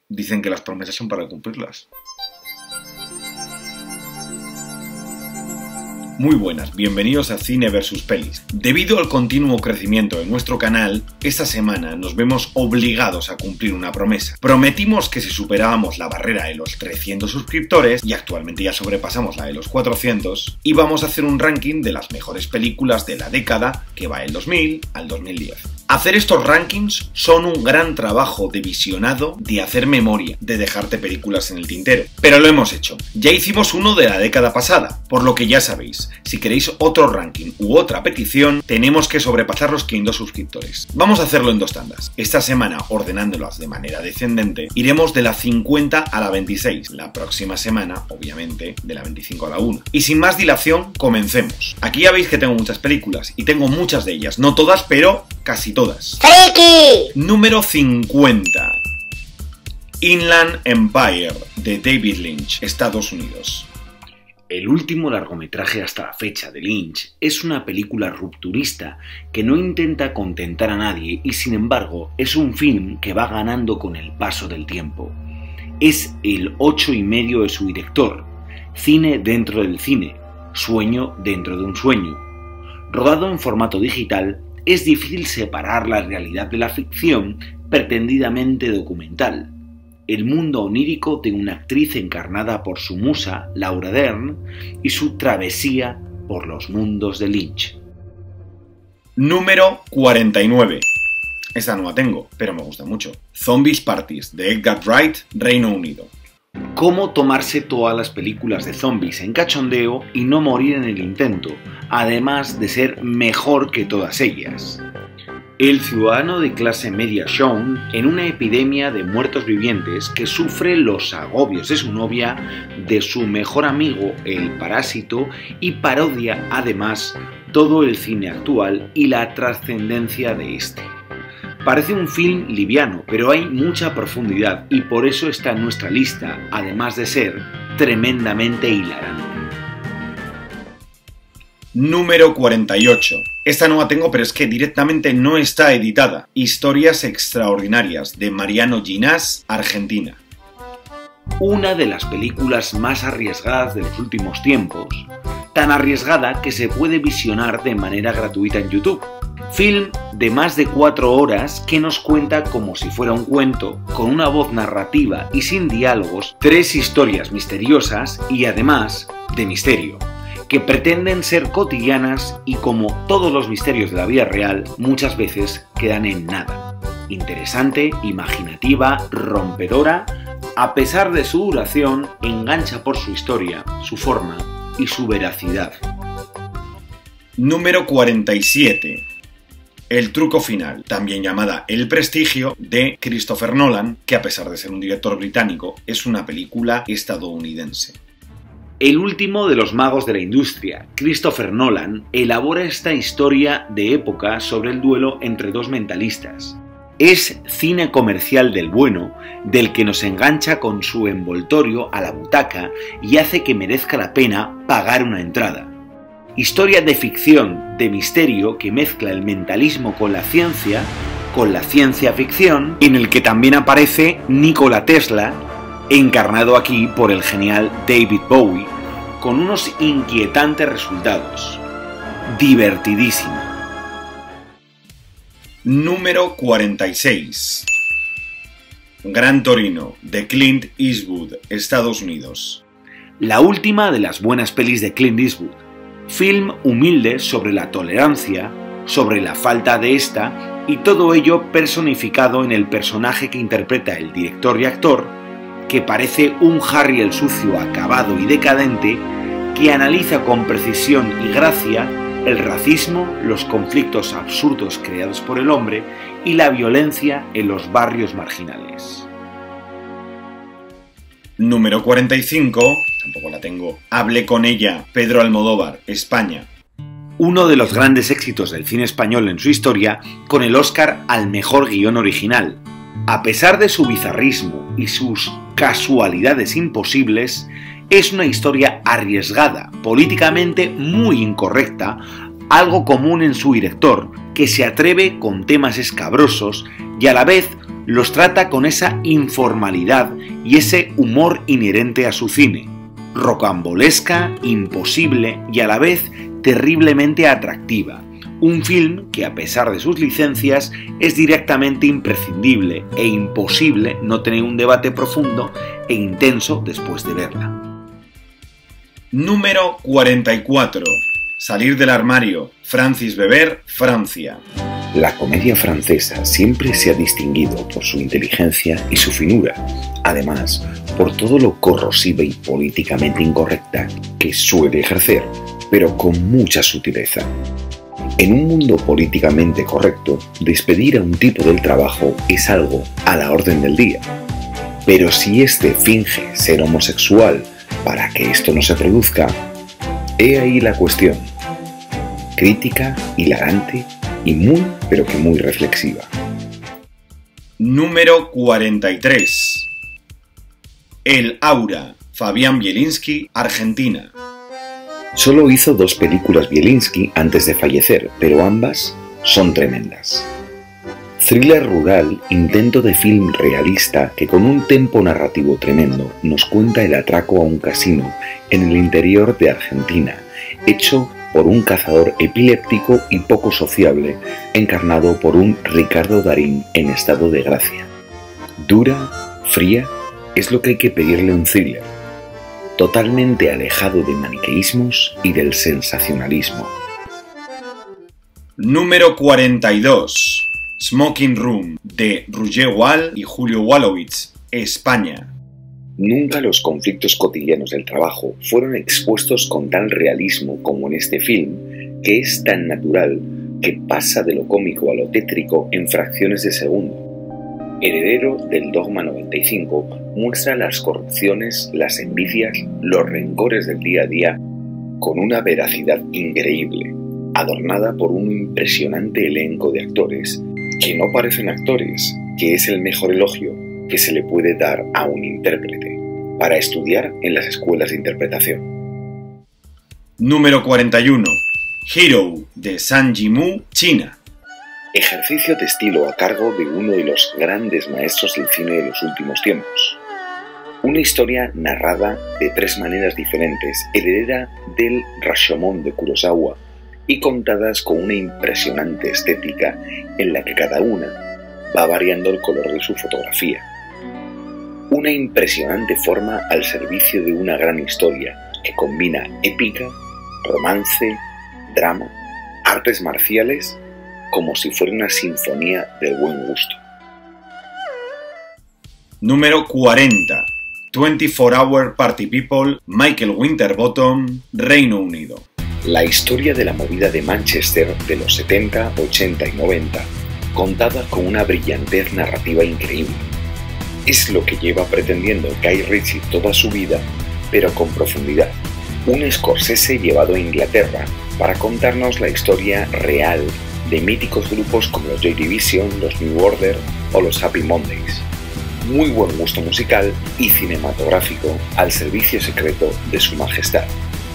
Dicen que las promesas son para cumplirlas. Muy buenas, bienvenidos a Cine vs Pelis. Debido al continuo crecimiento de nuestro canal, esta semana nos vemos obligados a cumplir una promesa. Prometimos que si superábamos la barrera de los 300 suscriptores, y actualmente ya sobrepasamos la de los 400, íbamos a hacer un ranking de las mejores películas de la década que va del 2000 al 2010. Hacer estos rankings son un gran trabajo de visionado, de hacer memoria, de dejarte películas en el tintero. Pero lo hemos hecho. Ya hicimos uno de la década pasada, por lo que ya sabéis, si queréis otro ranking u otra petición, tenemos que sobrepasar los 500 suscriptores. Vamos a hacerlo en dos tandas. Esta semana, ordenándolas de manera descendente, iremos de la 50 a la 26. La próxima semana, obviamente, de la 25 a la 1. Y sin más dilación, comencemos. Aquí ya veis que tengo muchas películas, y tengo muchas de ellas. No todas, pero casi todas. ¡Friki! Número 50. Inland Empire, de David Lynch, Estados Unidos. El último largometraje hasta la fecha de Lynch es una película rupturista que no intenta contentar a nadie y sin embargo es un film que va ganando con el paso del tiempo. Es el 8,5 de su director, cine dentro del cine, sueño dentro de un sueño. Rodado en formato digital, es difícil separar la realidad de la ficción pretendidamente documental. El mundo onírico de una actriz encarnada por su musa, Laura Dern, y su travesía por los mundos de Lynch. Número 49. Esta no la tengo, pero me gusta mucho. Zombies Parties, de Edgar Wright, Reino Unido. Cómo tomarse todas las películas de zombies en cachondeo y no morir en el intento, además de ser mejor que todas ellas. El ciudadano de clase media Sean, en una epidemia de muertos vivientes que sufre los agobios de su novia, de su mejor amigo el parásito y parodia además todo el cine actual y la trascendencia de este. Parece un film liviano, pero hay mucha profundidad y por eso está en nuestra lista, además de ser tremendamente hilarante. Número 48. Esta no la tengo, pero es que directamente no está editada. Historias extraordinarias, de Mariano Ginás, Argentina. Una de las películas más arriesgadas de los últimos tiempos, tan arriesgada que se puede visionar de manera gratuita en YouTube. Film de más de 4 horas que nos cuenta como si fuera un cuento, con una voz narrativa y sin diálogos, 3 historias misteriosas y además de misterio, que pretenden ser cotidianas y como todos los misterios de la vida real, muchas veces quedan en nada. Interesante, imaginativa, rompedora, a pesar de su duración, engancha por su historia, su forma y su veracidad. Número 47. El truco final, también llamada El prestigio, de Christopher Nolan, que a pesar de ser un director británico, es una película estadounidense. El último de los magos de la industria, Christopher Nolan, elabora esta historia de época sobre el duelo entre dos mentalistas. Es cine comercial del bueno, del que nos engancha con su envoltorio a la butaca y hace que merezca la pena pagar una entrada. Historia de ficción, de misterio, que mezcla el mentalismo con la ciencia ficción, en el que también aparece Nikola Tesla, encarnado aquí por el genial David Bowie, con unos inquietantes resultados. Divertidísima. Número 46. Gran Torino, de Clint Eastwood, Estados Unidos. La última de las buenas pelis de Clint Eastwood. Film humilde sobre la tolerancia, sobre la falta de esta, y todo ello personificado en el personaje que interpreta el director y actor, que parece un Harry el sucio acabado y decadente, que analiza con precisión y gracia el racismo, los conflictos absurdos creados por el hombre y la violencia en los barrios marginales. Número 45, tampoco la tengo. Hable con ella, Pedro Almodóvar, España. Uno de los grandes éxitos del cine español en su historia, con el Oscar al mejor guión original. A pesar de su bizarrismo y sus casualidades imposibles, es una historia arriesgada, políticamente muy incorrecta, algo común en su director, que se atreve con temas escabrosos y a la vez los trata con esa informalidad y ese humor inherente a su cine, rocambolesca, imposible y a la vez terriblemente atractiva. Un film que, a pesar de sus licencias, es directamente imprescindible e imposible no tener un debate profundo e intenso después de verla. Número 44. Salir del armario. Francis Weber, Francia. La comedia francesa siempre se ha distinguido por su inteligencia y su finura, además por todo lo corrosiva y políticamente incorrecta que suele ejercer, pero con mucha sutileza. En un mundo políticamente correcto, despedir a un tipo del trabajo es algo a la orden del día. Pero si éste finge ser homosexual para que esto no se produzca, he ahí la cuestión. Crítica, hilarante y muy, pero que muy reflexiva. Número 43. El Aura. Fabián Bielinski, Argentina. Solo hizo 2 películas Bielinski antes de fallecer, pero ambas son tremendas. Thriller rural, intento de film realista que con un tempo narrativo tremendo nos cuenta el atraco a un casino en el interior de Argentina, hecho por un cazador epiléptico y poco sociable, encarnado por un Ricardo Darín en estado de gracia. Dura, fría, es lo que hay que pedirle a un thriller, totalmente alejado de maniqueísmos y del sensacionalismo. Número 42. Smoking Room, de Roger Wall y Julio Wolowitz, España. Nunca los conflictos cotidianos del trabajo fueron expuestos con tal realismo como en este film, que es tan natural que pasa de lo cómico a lo tétrico en fracciones de segundo. Heredero del Dogma 95, muestra las corrupciones, las envidias, los rencores del día a día con una veracidad increíble, adornada por un impresionante elenco de actores que no parecen actores, que es el mejor elogio que se le puede dar a un intérprete para estudiar en las escuelas de interpretación. Número 41. Hero, de Zhang Yimou, China. Ejercicio de estilo a cargo de uno de los grandes maestros del cine de los últimos tiempos. Una historia narrada de 3 maneras diferentes, heredera del Rashomon de Kurosawa y contadas con una impresionante estética en la que cada una va variando el color de su fotografía. Una impresionante forma al servicio de una gran historia que combina épica, romance, drama, artes marciales, como si fuera una sinfonía del buen gusto. Número 40. 24 Hour Party People, Michael Winterbottom, Reino Unido. La historia de la movida de Manchester de los 70, 80 y 90, contada con una brillantez narrativa increíble. Es lo que lleva pretendiendo Guy Ritchie toda su vida, pero con profundidad. Un Scorsese llevado a Inglaterra para contarnos la historia real de míticos grupos como los Joy Division, los New Order o los Happy Mondays. Muy buen gusto musical y cinematográfico al servicio secreto de Su Majestad.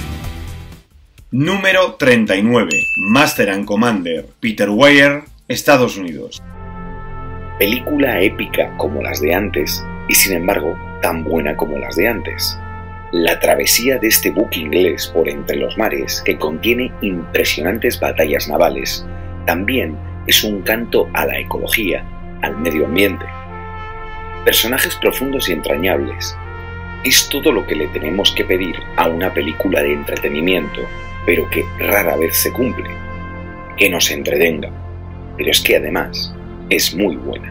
Número 39. Master and Commander, Peter Weir, Estados Unidos. Película épica como las de antes y sin embargo tan buena como las de antes. La travesía de este buque inglés por entre los mares, que contiene impresionantes batallas navales, también es un canto a la ecología, al medio ambiente. Personajes profundos y entrañables. Es todo lo que le tenemos que pedir a una película de entretenimiento, pero que rara vez se cumple. Que nos entretenga, pero es que además es muy buena.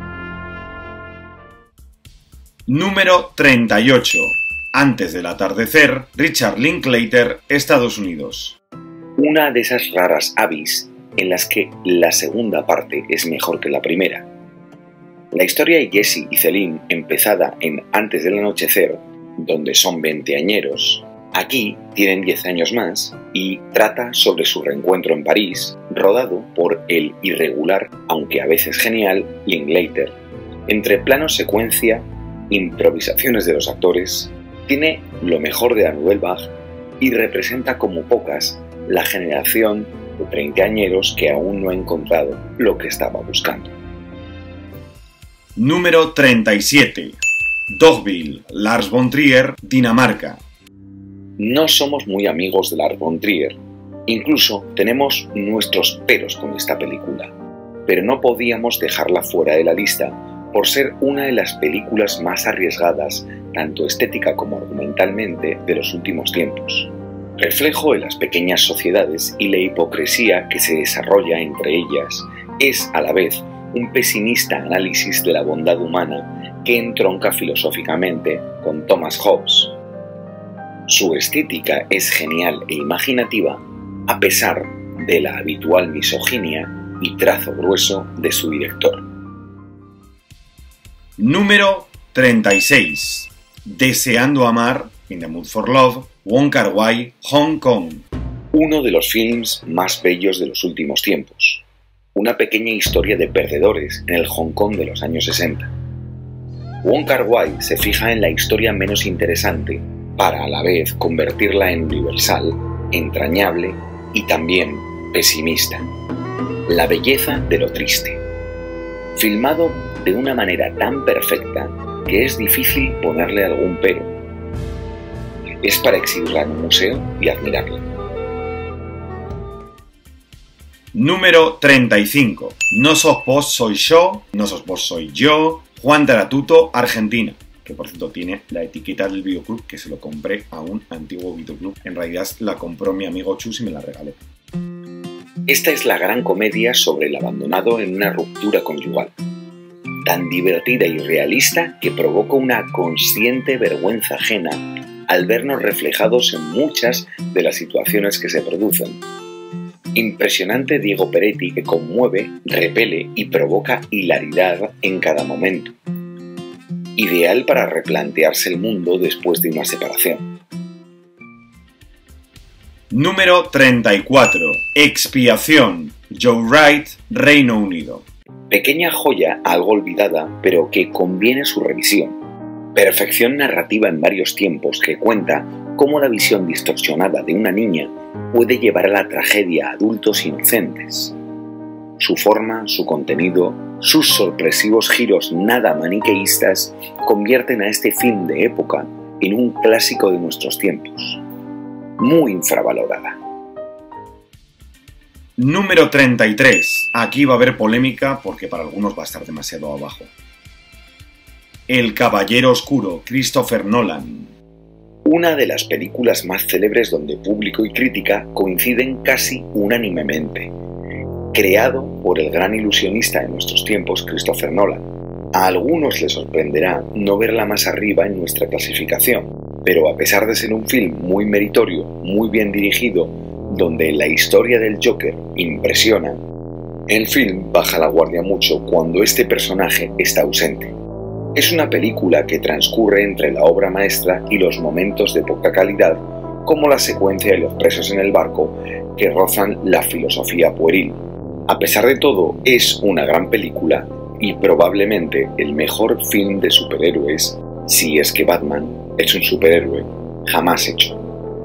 Número 38. Antes del atardecer, Richard Linklater, Estados Unidos. Una de esas raras avis en las que la segunda parte es mejor que la primera. La historia de Jesse y Celine, empezada en Antes del anochecer, donde son veinteañeros, aquí tienen 10 años más y trata sobre su reencuentro en París, rodado por el irregular, aunque a veces genial, Linklater. Entre planos secuencia, improvisaciones de los actores, tiene lo mejor de la Nouvelle Vague y representa como pocas la generación de treintañeros que aún no ha encontrado lo que estaba buscando. Número 37. Dogville, Lars von Trier, Dinamarca. No somos muy amigos de Lars von Trier. Incluso tenemos nuestros peros con esta película. Pero no podíamos dejarla fuera de la lista por ser una de las películas más arriesgadas, tanto estética como argumentalmente, de los últimos tiempos. Reflejo de las pequeñas sociedades y la hipocresía que se desarrolla entre ellas, es a la vez un pesimista análisis de la bondad humana que entronca filosóficamente con Thomas Hobbes. Su estética es genial e imaginativa, a pesar de la habitual misoginia y trazo grueso de su director. Número 36. Deseando amar, In the Mood for Love, Wong Kar-wai, Hong Kong. Uno de los films más bellos de los últimos tiempos. Una pequeña historia de perdedores en el Hong Kong de los años 60. Wong Kar-wai se fija en la historia menos interesante para a la vez convertirla en universal, entrañable y también pesimista. La belleza de lo triste. Filmado de una manera tan perfecta que es difícil ponerle algún pero. Es para exhibirla en un museo y admirarla. Número 35. No sos vos, soy yo. No sos vos, soy yo. Juan Taratuto, Argentina. Que por cierto tiene la etiqueta del videoclub, que se lo compré a un antiguo videoclub. En realidad la compró mi amigo Chus y me la regalé. Esta es la gran comedia sobre el abandonado en una ruptura conyugal. Tan divertida y realista que provoca una consciente vergüenza ajena al vernos reflejados en muchas de las situaciones que se producen. Impresionante Diego Peretti que conmueve, repele y provoca hilaridad en cada momento. Ideal para replantearse el mundo después de una separación. Número 34. Expiación, Joe Wright, Reino Unido. Pequeña joya algo olvidada, pero que conviene su revisión. Perfección narrativa en varios tiempos que cuenta cómo la visión distorsionada de una niña puede llevar a la tragedia a adultos inocentes. Su forma, su contenido, sus sorpresivos giros nada maniqueístas convierten a este film de época en un clásico de nuestros tiempos. Muy infravalorada. Número 33. Aquí va a haber polémica porque para algunos va a estar demasiado abajo. El Caballero Oscuro, Christopher Nolan. Una de las películas más célebres donde público y crítica coinciden casi unánimemente. Creado por el gran ilusionista de nuestros tiempos, Christopher Nolan. A algunos les sorprenderá no verla más arriba en nuestra clasificación, pero a pesar de ser un film muy meritorio, muy bien dirigido, donde la historia del Joker impresiona, el film baja la guardia mucho cuando este personaje está ausente. Es una película que transcurre entre la obra maestra y los momentos de poca calidad, como la secuencia de los presos en el barco, que rozan la filosofía pueril. A pesar de todo, es una gran película y probablemente el mejor film de superhéroes, si es que Batman es un superhéroe, jamás hecho.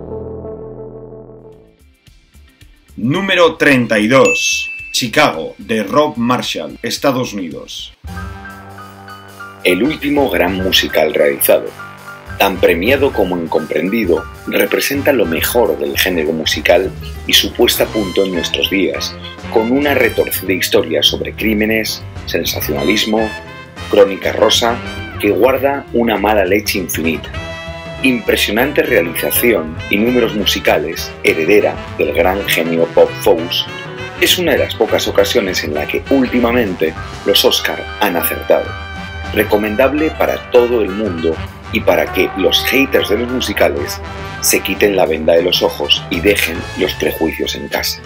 Número 32. Chicago, de Rob Marshall, Estados Unidos. El último gran musical realizado. Tan premiado como incomprendido, representa lo mejor del género musical y su puesta a punto en nuestros días, con una retorcida historia sobre crímenes, sensacionalismo, crónica rosa, que guarda una mala leche infinita. Impresionante realización y números musicales, heredera del gran genio Bob Fosse, es una de las pocas ocasiones en la que últimamente los Oscar han acertado. Recomendable para todo el mundo y para que los haters de los musicales se quiten la venda de los ojos y dejen los prejuicios en casa.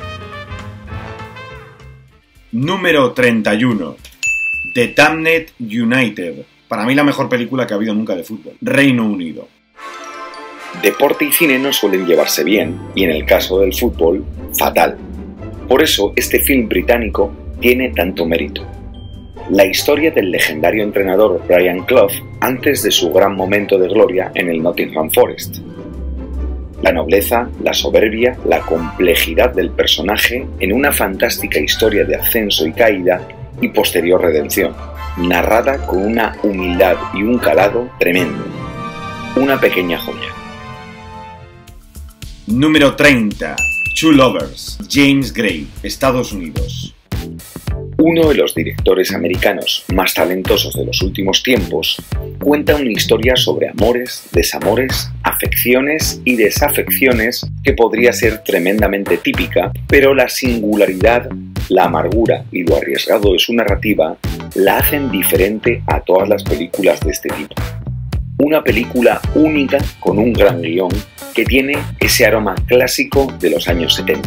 Número 31. The Damned United. Para mí la mejor película que ha habido nunca de fútbol. Reino Unido. Deporte y cine no suelen llevarse bien, y en el caso del fútbol, fatal. Por eso este film británico tiene tanto mérito. La historia del legendario entrenador Brian Clough antes de su gran momento de gloria en el Nottingham Forest. La nobleza, la soberbia, la complejidad del personaje en una fantástica historia de ascenso y caída y posterior redención, narrada con una humildad y un calado tremendo. Una pequeña joya. Número 30. Two Lovers, James Gray, Estados Unidos. Uno de los directores americanos más talentosos de los últimos tiempos cuenta una historia sobre amores, desamores, afecciones y desafecciones que podría ser tremendamente típica, pero la singularidad, la amargura y lo arriesgado de su narrativa la hacen diferente a todas las películas de este tipo. Una película única con un gran guión que tiene ese aroma clásico de los años 70.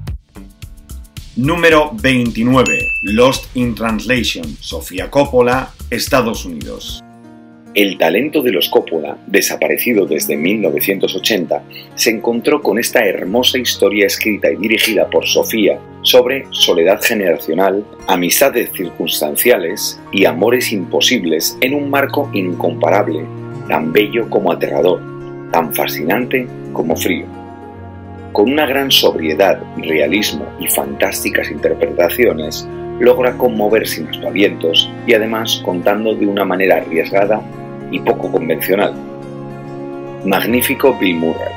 Número 29. Lost in Translation, Sofía Coppola, Estados Unidos. El talento de los Coppola, desaparecido desde 1980, se encontró con esta hermosa historia escrita y dirigida por Sofía sobre soledad generacional, amistades circunstanciales y amores imposibles en un marco incomparable, tan bello como aterrador, tan fascinante como frío. Con una gran sobriedad, realismo y fantásticas interpretaciones, logra conmover sin aspavientos y además contando de una manera arriesgada y poco convencional. Magnífico Bill Murray.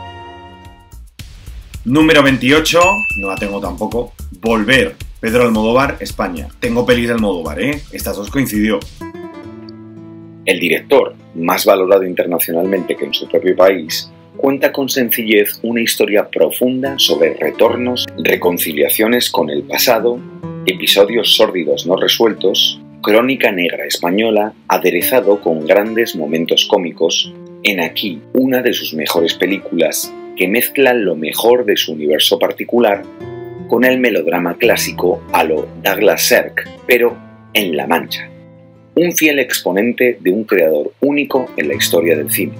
Número 28, no la tengo tampoco. Volver, Pedro Almodóvar, España. Tengo pelis de Almodóvar, ¿eh? Estas dos coincidió. El director, más valorado internacionalmente que en su propio país, cuenta con sencillez una historia profunda sobre retornos, reconciliaciones con el pasado, episodios sórdidos no resueltos, crónica negra española aderezado con grandes momentos cómicos, en aquí una de sus mejores películas que mezclan lo mejor de su universo particular con el melodrama clásico a lo Douglas Sirk, pero en La Mancha. Un fiel exponente de un creador único en la historia del cine.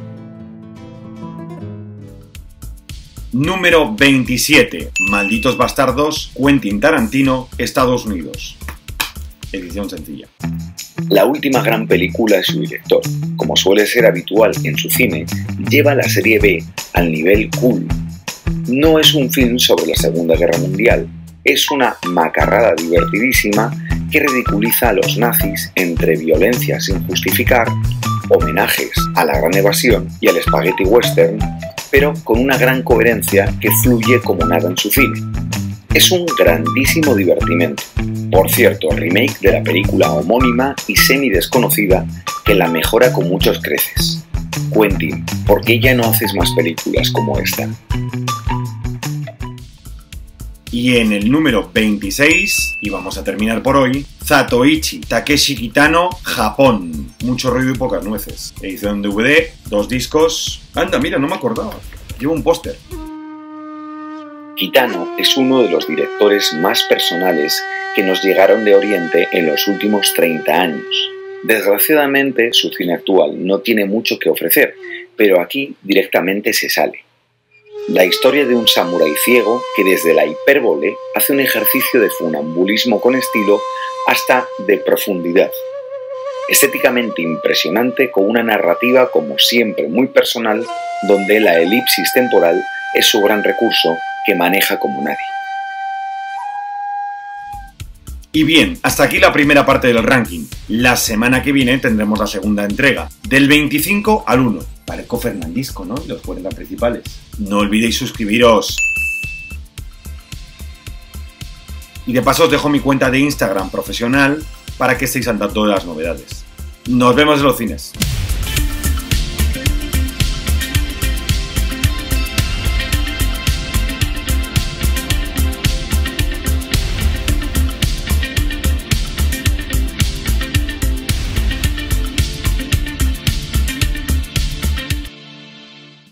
Número 27. Malditos Bastardos, Quentin Tarantino, Estados Unidos. Edición sencilla. La última gran película de su director, como suele ser habitual en su cine, lleva la serie B al nivel cool. No es un film sobre la Segunda Guerra Mundial, es una macarrada divertidísima que ridiculiza a los nazis entre violencia sin justificar, homenajes a la Gran Evasión y al spaghetti western, pero con una gran coherencia que fluye como nada en su cine. Es un grandísimo divertimento. Por cierto, remake de la película homónima y semi-desconocida que la mejora con muchos creces. Quentin, ¿por qué ya no haces más películas como esta? Y en el número 26, y vamos a terminar por hoy, Zatoichi Takeshi Kitano, Japón. Mucho ruido y pocas nueces. Edición DVD, 2 discos. Anda, mira, no me acordaba. Llevo un póster. Kitano es uno de los directores más personales que nos llegaron de Oriente en los últimos 30 años. Desgraciadamente, su cine actual no tiene mucho que ofrecer, pero aquí directamente se sale. La historia de un samurái ciego que desde la hipérbole hace un ejercicio de funambulismo con estilo hasta de profundidad. Estéticamente impresionante, con una narrativa como siempre muy personal, donde la elipsis temporal es su gran recurso que maneja como nadie. Y bien, hasta aquí la primera parte del ranking. La semana que viene tendremos la segunda entrega, del 25 al 1. Parezco Fernandisco, ¿no? Los 40 principales. No olvidéis suscribiros. Y de paso os dejo mi cuenta de Instagram profesional para que estéis al tanto de las novedades. Nos vemos en los cines.